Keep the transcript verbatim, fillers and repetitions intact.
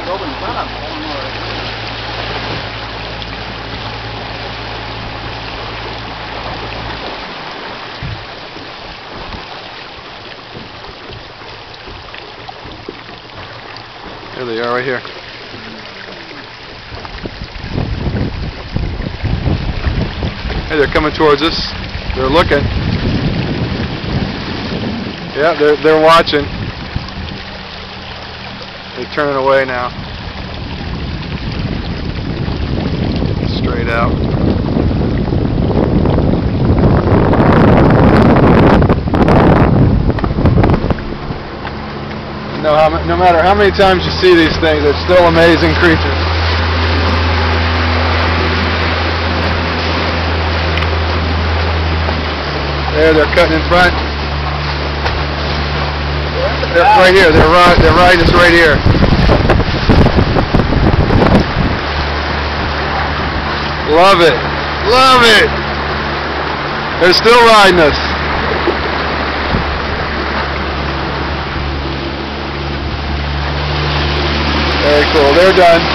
go ventana. There they are, right here. Hey, they're coming towards us. They're looking. Yeah, they're they're watching. They're turning away now. Straight out. No, how, no matter how many times you see these things, they're still amazing creatures. There, they're cutting in front. They're right here. They're right. They're riding us right here. Love it. Love it. They're still riding us. Very cool. They're done.